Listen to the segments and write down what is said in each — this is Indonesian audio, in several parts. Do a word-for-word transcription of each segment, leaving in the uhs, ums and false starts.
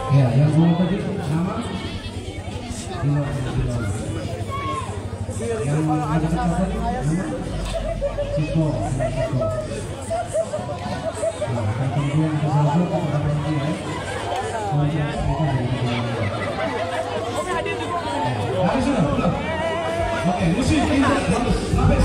Ya, yang mau tadi nama Dino, Dino. Yang ada kata nama Ciko, Ciko. Nah, akan kemudian ke Saljo ke Kapanti ya. Semuanya kita dari Kapanti. Habis sudah, belum? Oke, musik ini habis, habis.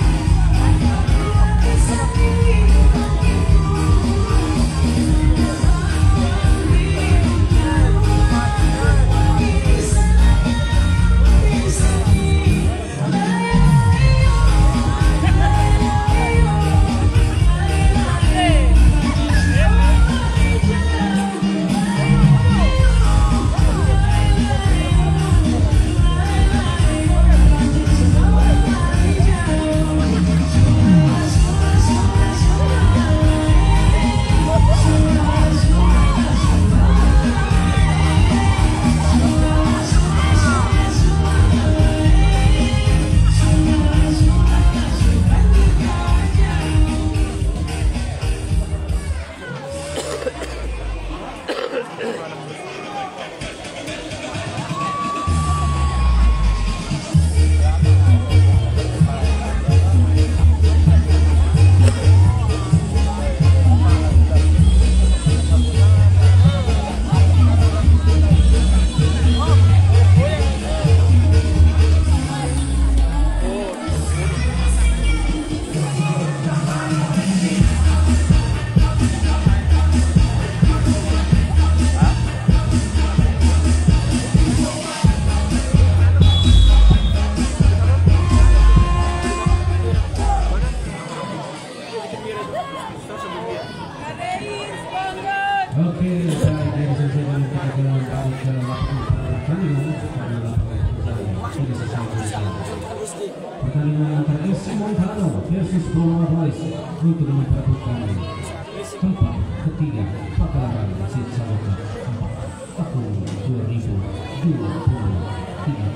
Oke, saya dari selesai kita jalan balik ke waktu pertandingan adalah sudah selesai. Pertandingan antara Simon Tano versus Boma Boys untuk memperebutkan tempat ketiga pagelaran Sisa Loka tahun dua ribu dua puluh tiga.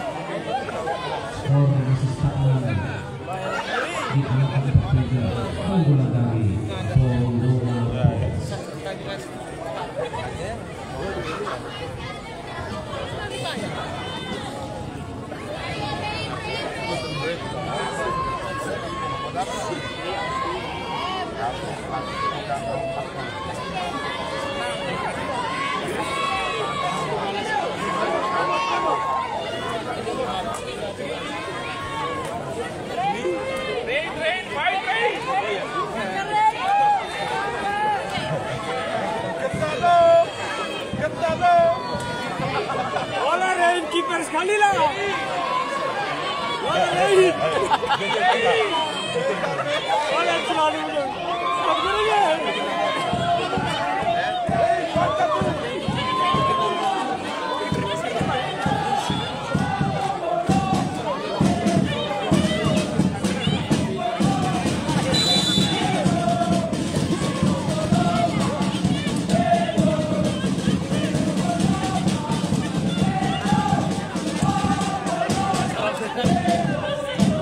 Skor masih stagnan di angka empat tiga keunggulan dari Boma Boys. Wala Rain, keeper sekali lah. Wala Rain. Wala selalu dong.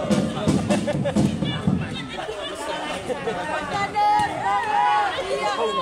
Oh,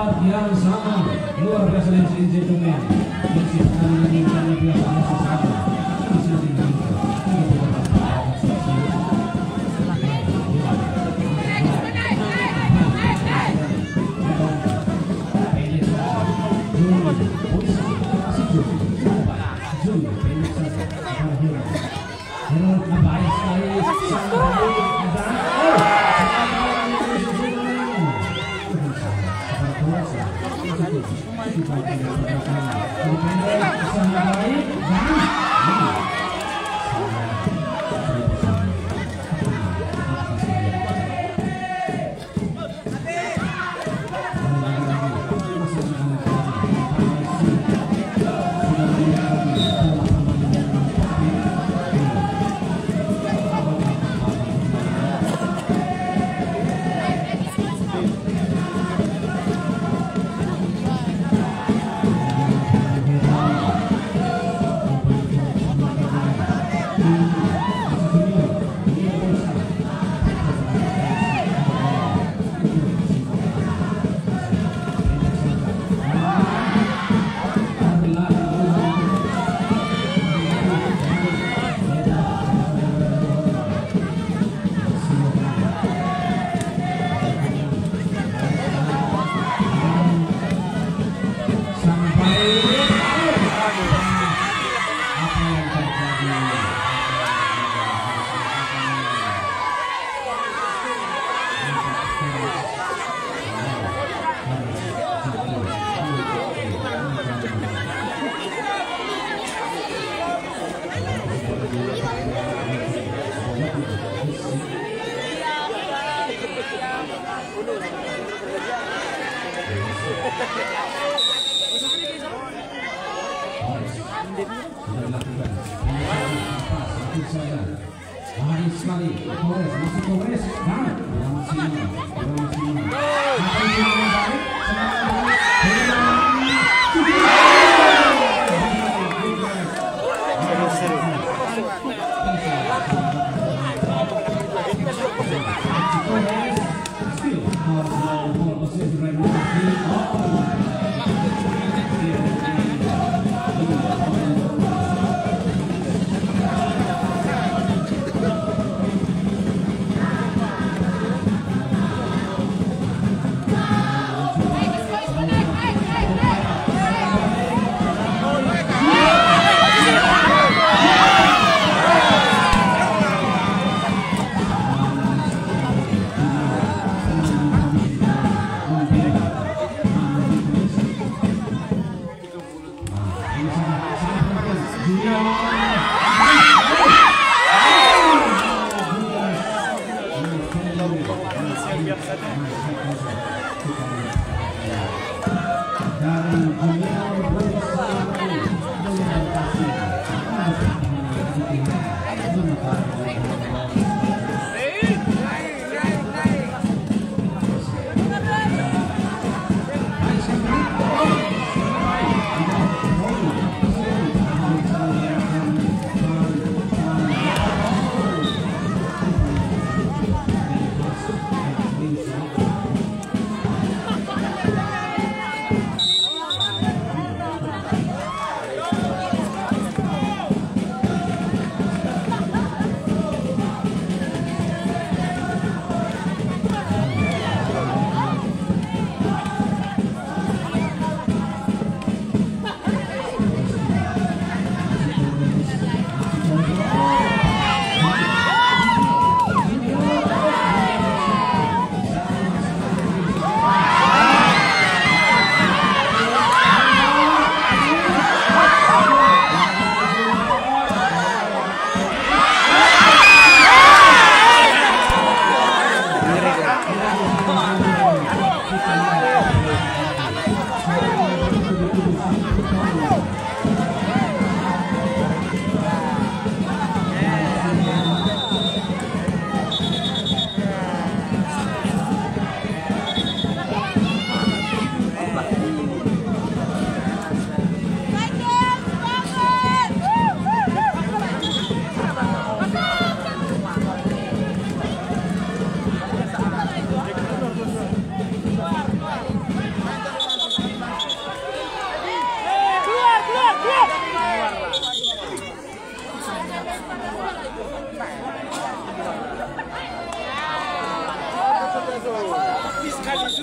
tempat yang sama. Luar biasa ladies and gentlemen. Masih pertandingan ini karena biasa sama. Bisa dimainkan. Baik sekali, Torres masih Torres, nah, Ramsina, Ramsina, apa yang baik,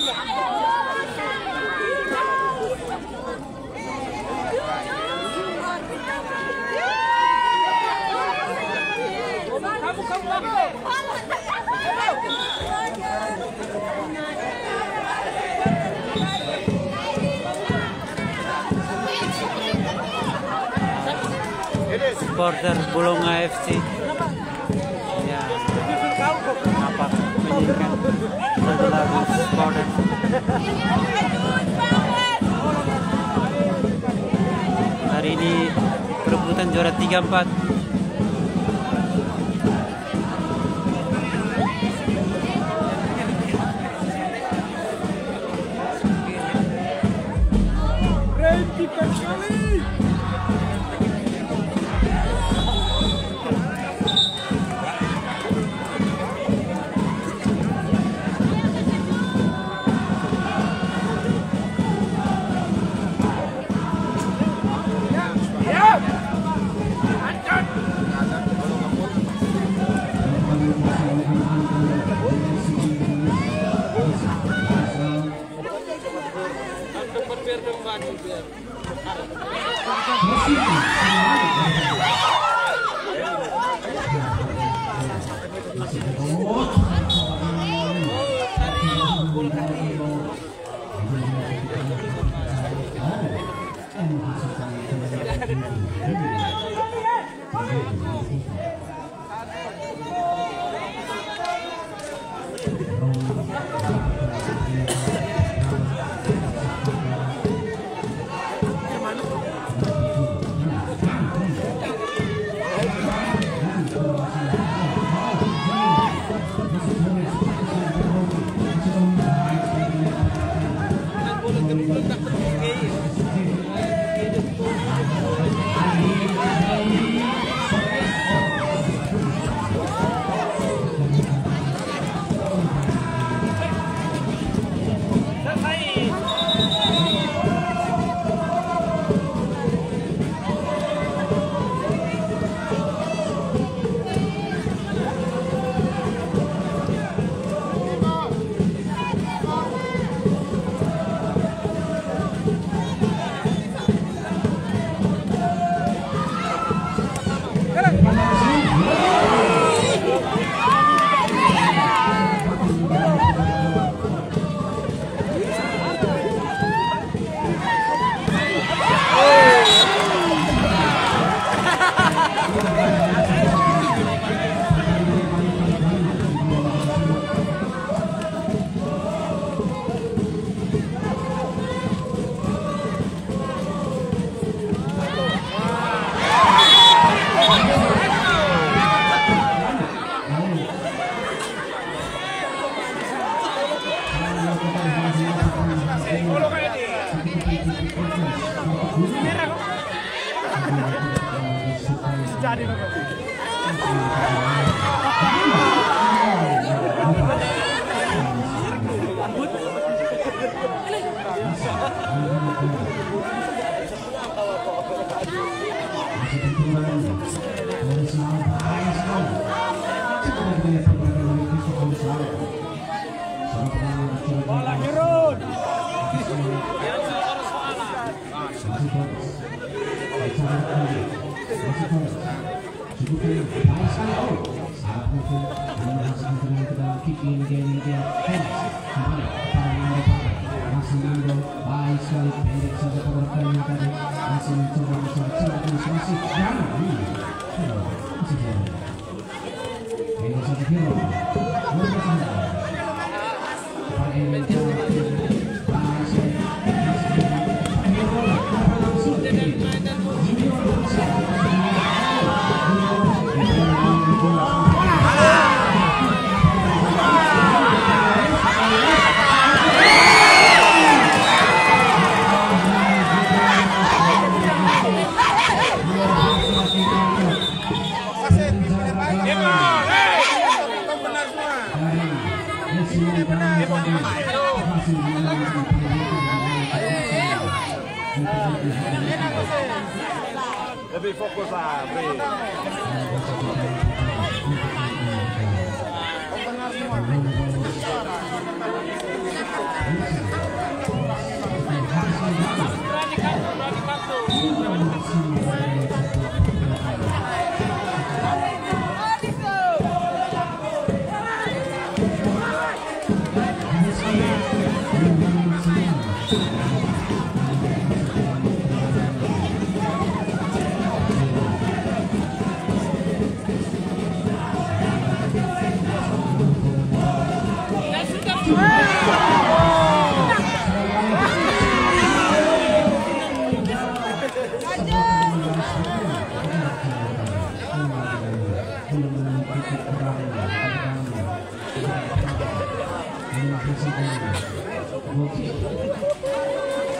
Supporter Bulunga F C ya nampak menyanyikan satu lagu supporter. Hari ini perebutan juara tiga empat. Lebih fokus lah, Bri. Benar semua.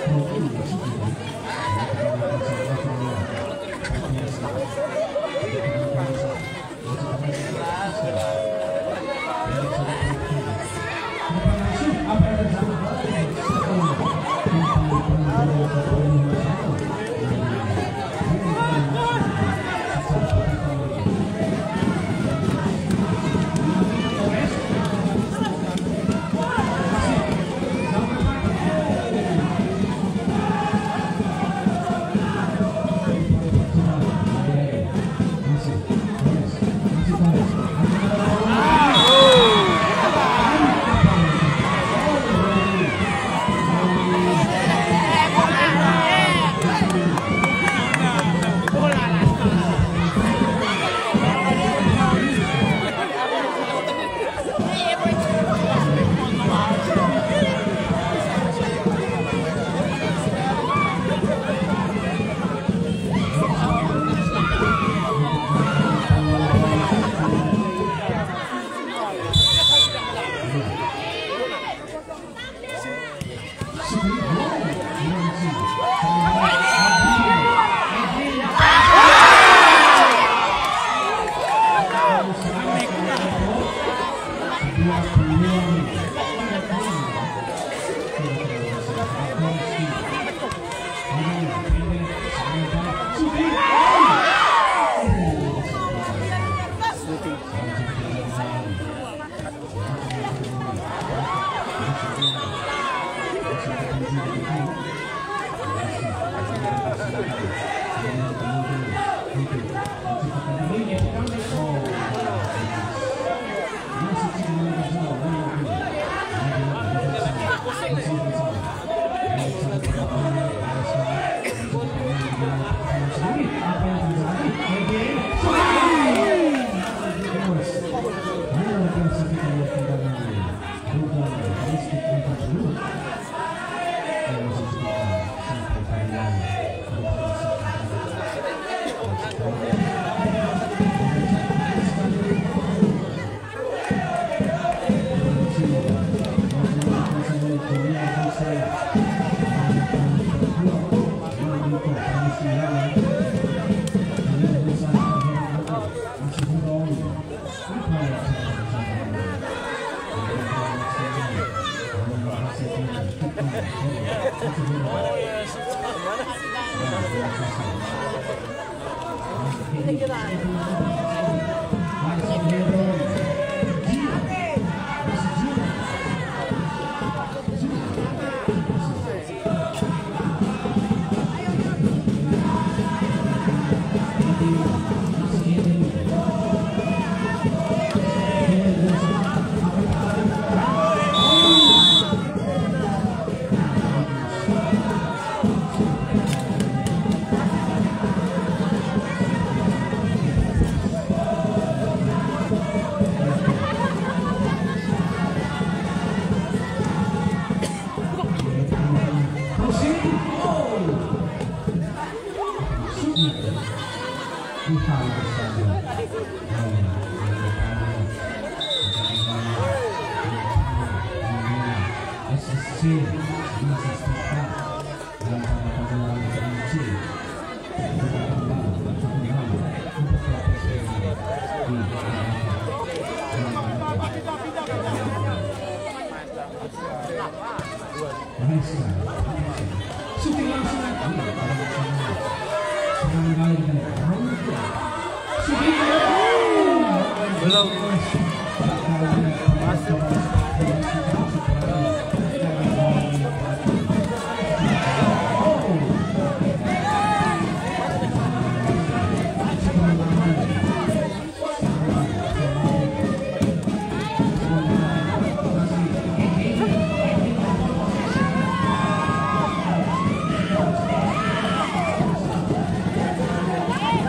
Hey!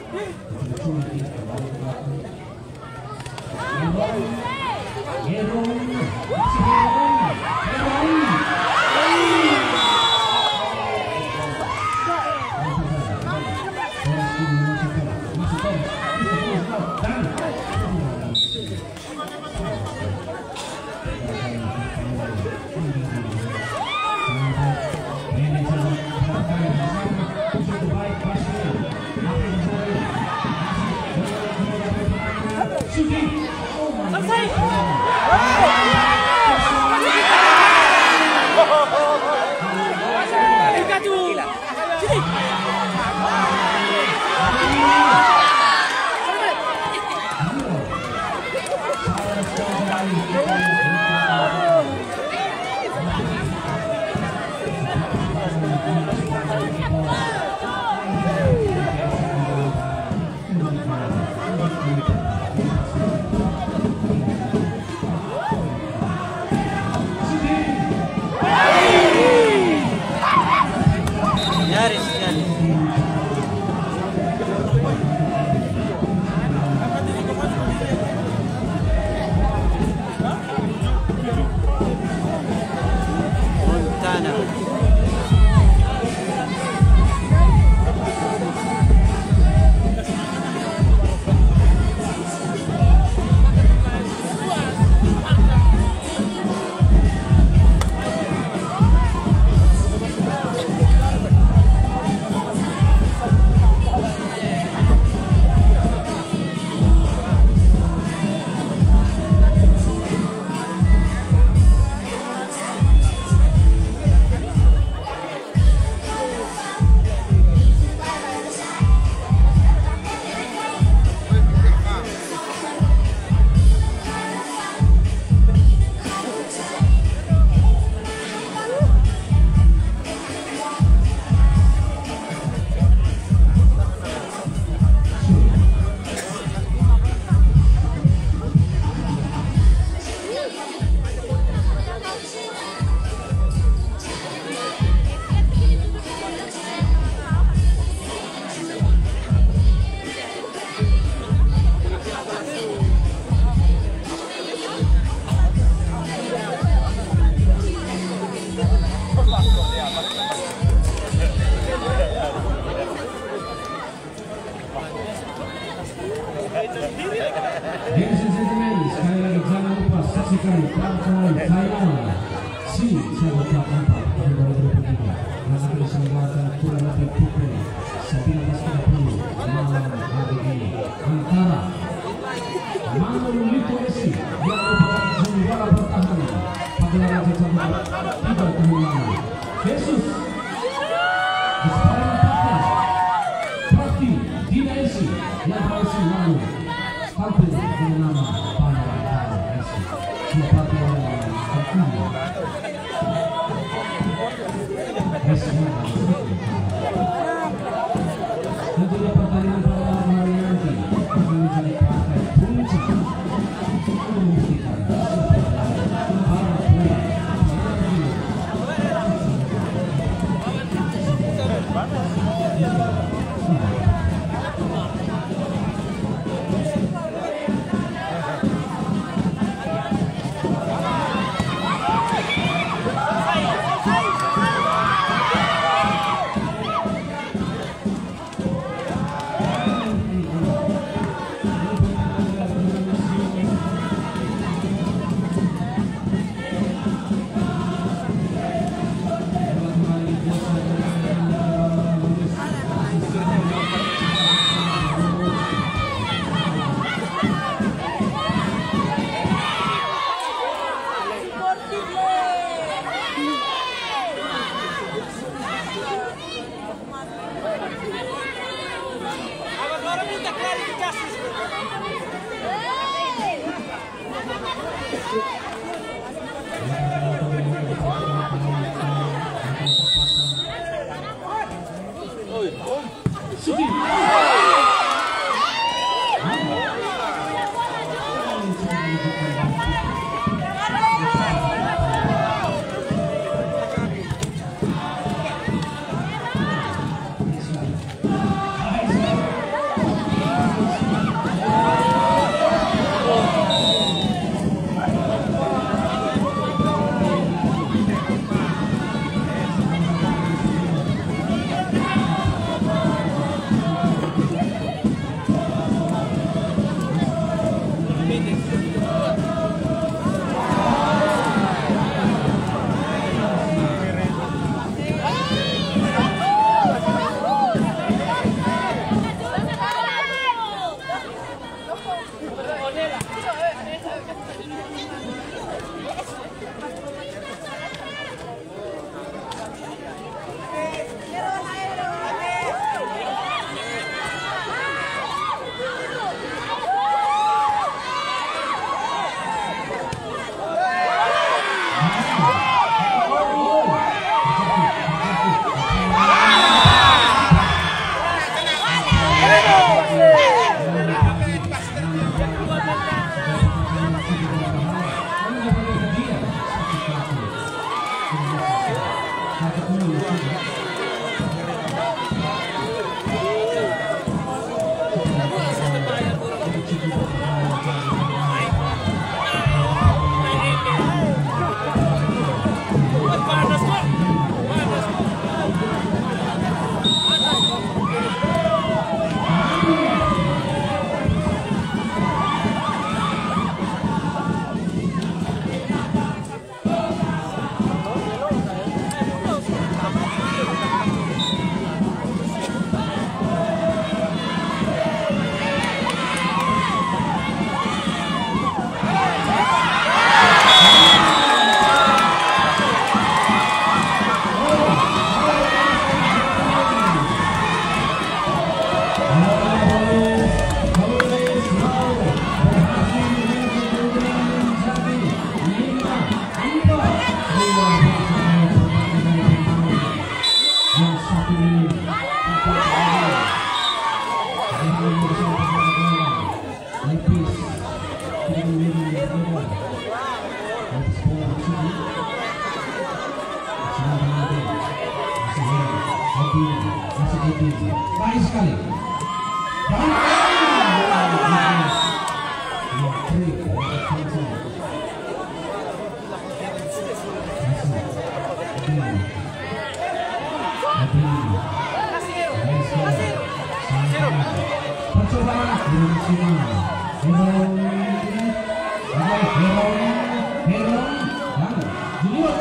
Nyaris, nyaris. Montana. Ladies and gentlemen, sekali lagi jangan lupa saksikan partai final si Sahabat empat tahun dua ribu dua puluh tiga yang akan diselenggarakan kurang lebih pukul sembilan belas tiga puluh malam hari ini antara Manolito Messi yang merupakan juara bertahan pagelaran Jawa tiga tahun lalu versus Sparring Partner Prati Dinesi yang berhasil lalu tampil dengan nama Pangeran Messi. Dua partai yang terkenal. Messi tentunya pertandingan pada malam hari nanti akan menjadi partai puncak untuk membuktikan para pemain. baik sekali. Percobaan belum maksimal. Herong, Herong, Herong, dan Junior.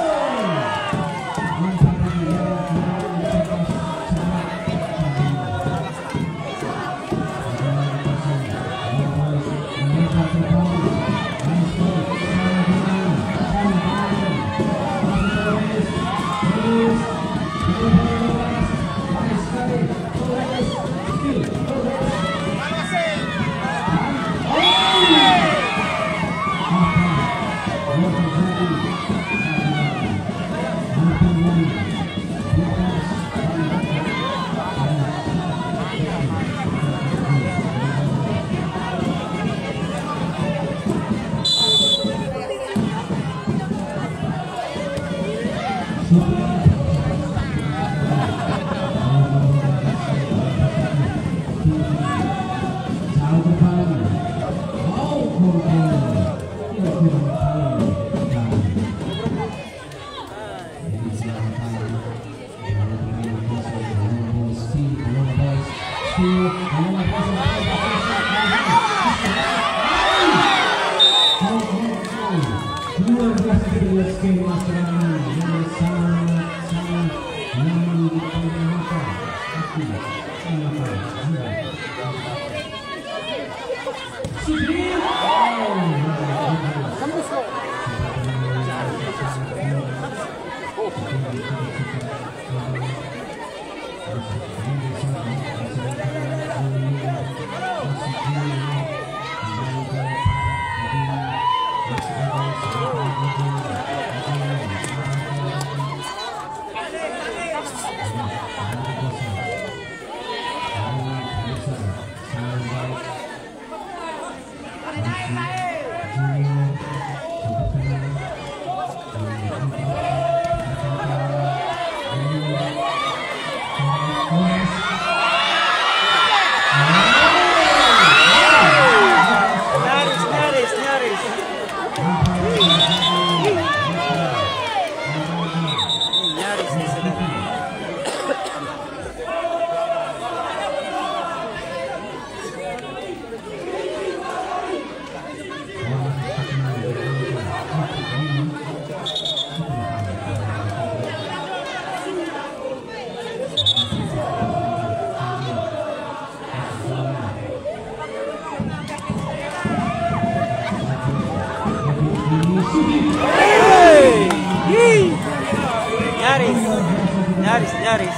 Nyaris, nyaris, nyaris.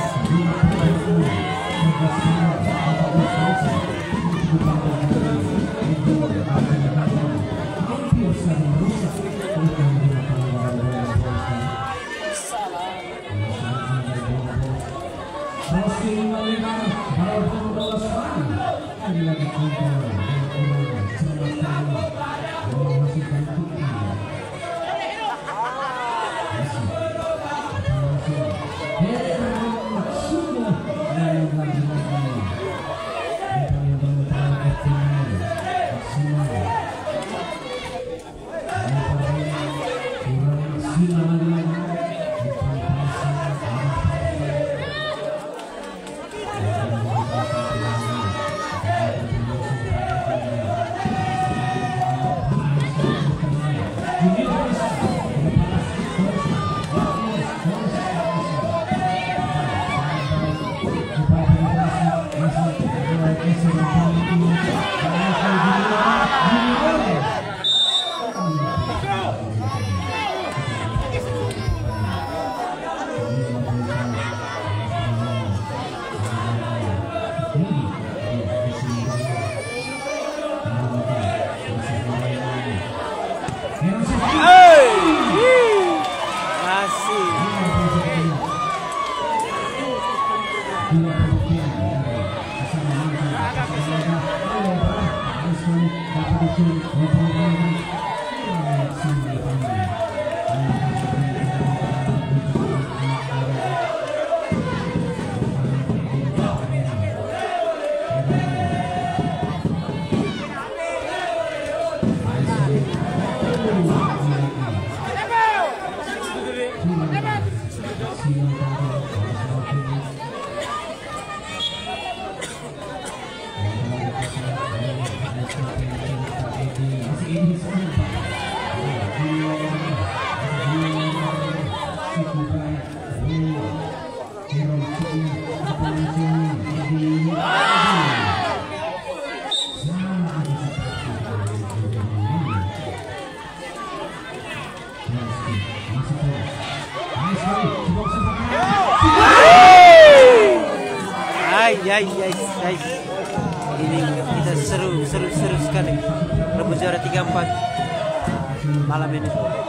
Ay, ay, ay, ay. Ini kita seru, seru, seru sekali. Rebut juara tiga empat malam ini.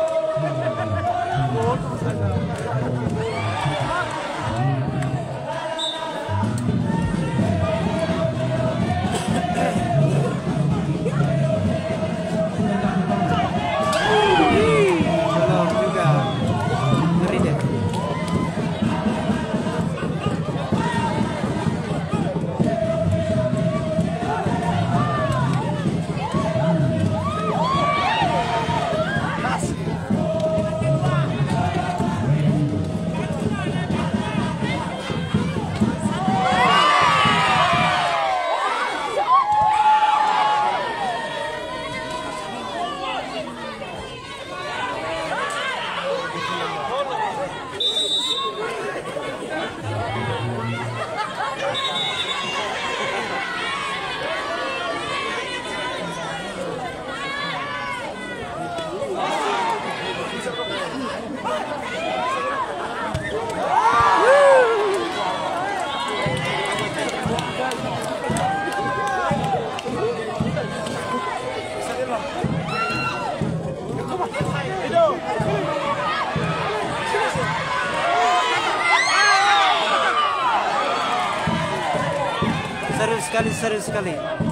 Belum juga. Ngeri deh. Seru sekali, seru sekali.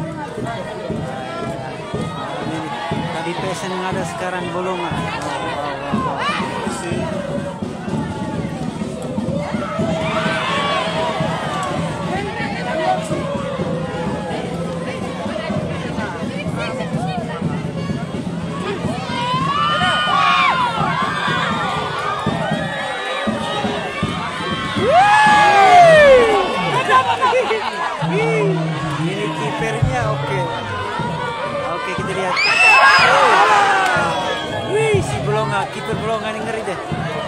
Ini tadi pesen yang ada sekarang bolongan. Wow, wow, wow. Ini kipernya oke. Oke, kita lihat. Wih, si Bolonga, kiper Bolonga ini ngeri deh.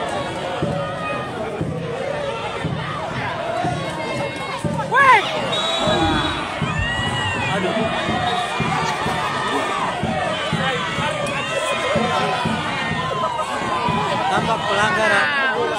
Aduh. Tampak pelanggaran.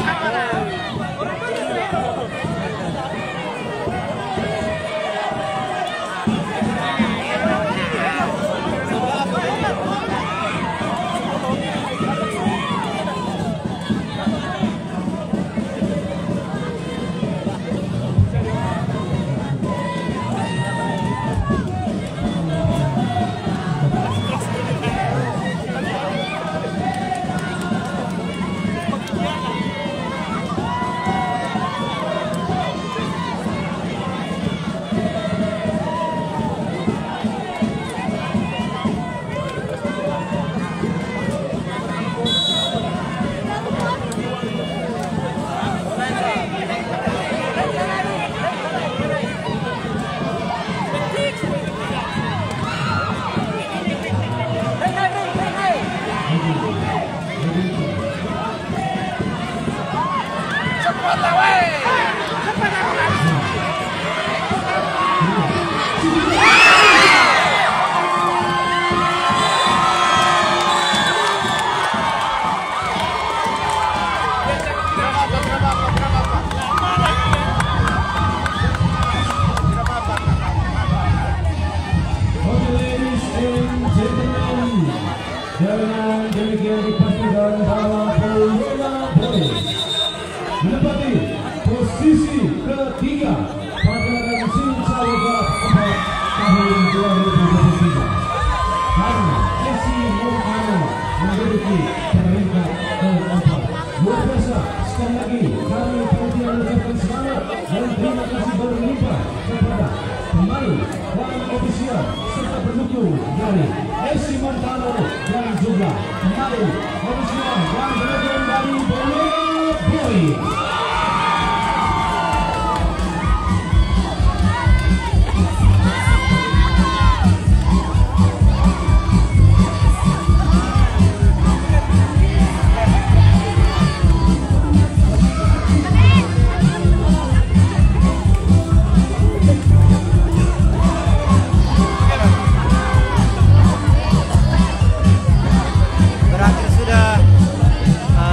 Dengan demikian dipastikan bahwa Bolonga Boys menempati posisi ketiga pada ranking Salga empat tahun dua ribu dua puluh tiga. Karena S I Montano menduduki peringkat keempat. Luar biasa, sekali lagi kami panitia mengucapkan semangat dan terima kasih berlimpah kepada pemain dan ofisial serta pendukung dari S I Montano dan juga pemain ofisial dan pendukung dari Bolonga Boys. Berakhir sudah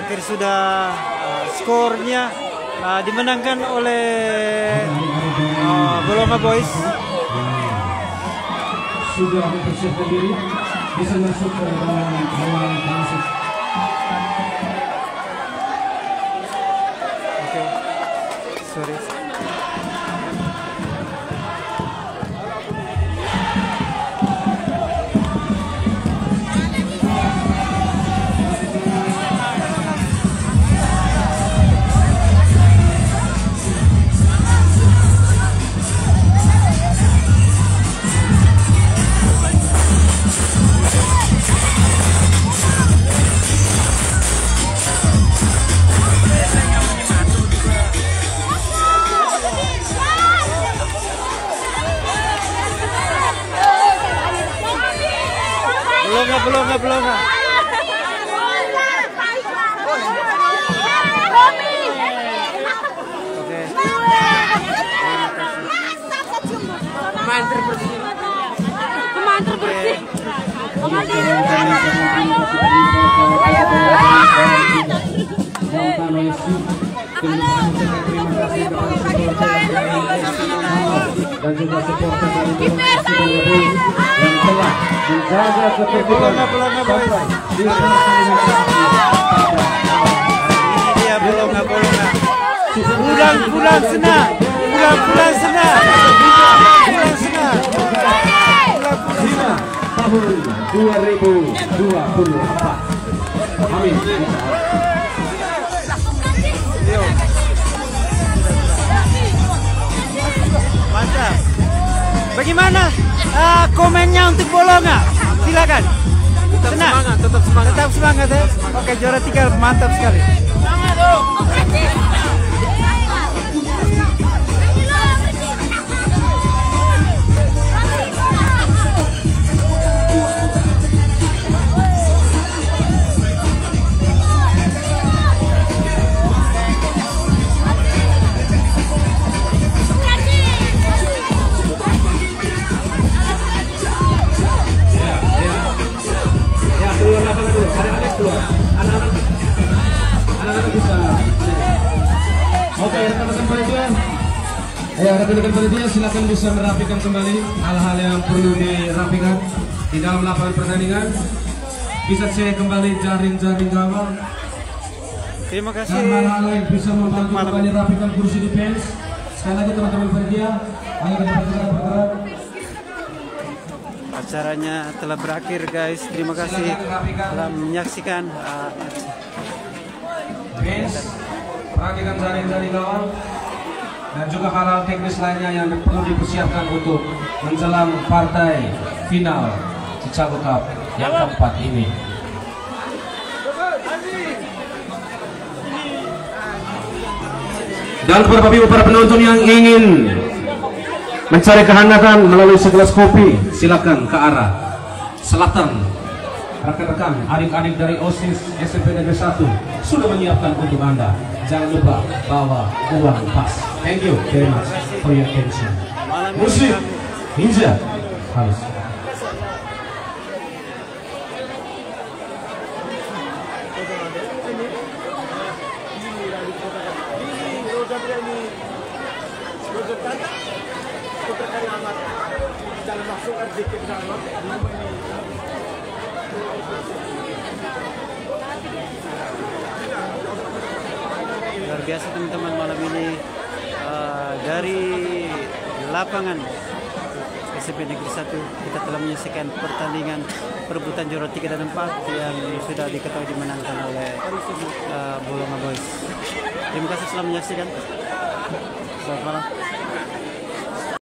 terakhir sudah uh, skornya uh, dimenangkan oleh uh, Bolonga Boys. Sudah mempersiapkan diri, bisa masuk ke dalam ruang transisi. Oke, sorry. Bolonga, Bolonga, Bolonga. Oke. Pemain terbersih. Pemain terbersih. Dan juga supporter dari Bolonga yang telah menjaga ketertiban sampai di Ini dia Bolonga, Bolonga. Pulang-pulang senang, pulang-pulang senang, pulang senang. lima tahun dua ribu dua puluh empat. Amin. Mantap. Bagaimana uh, komennya untuk Bolonga? Silakan. Tetap Senang. semangat, tetap semangat. Tetap semangat ya. Oke, juara tiga mantap sekali. Oke, rekan-rekan panitia. Ya, rekan-rekan panitia silakan bisa merapikan kembali hal-hal yang perlu dirapikan di dalam lapangan pertandingan. Bisa cek kembali jaring-jaring gawang Terima kasih. dan hal-hal lain bisa membantu malam. kembali rapikan kursi defense. Sekali lagi teman-teman panitia, ayo kita bergerak-bergerak. Acaranya telah berakhir guys. Terima kasih telah menyaksikan. Uh, Defense, perhatikan jaring-jaring gawang dan juga hal-hal teknis lainnya yang perlu dipersiapkan untuk menjelang partai final Chicago Cup yang keempat ini. Dan kepada Bapak Ibu para penonton yang ingin mencari kehangatan melalui segelas kopi, silakan ke arah selatan. Rekan-rekan, adik-adik dari OSIS S M P Negeri satu sudah menyiapkan untuk Anda. Jangan lupa bawa uang pas. Thank you very much for your attention. Musik Ninja halus. Luar biasa teman-teman, malam ini uh, dari lapangan S M P Negeri satu kita telah menyaksikan pertandingan perebutan juara tiga dan empat yang sudah diketahui dimenangkan oleh uh, Bolonga Boys. Terima kasih telah menyaksikan. Selamat malam.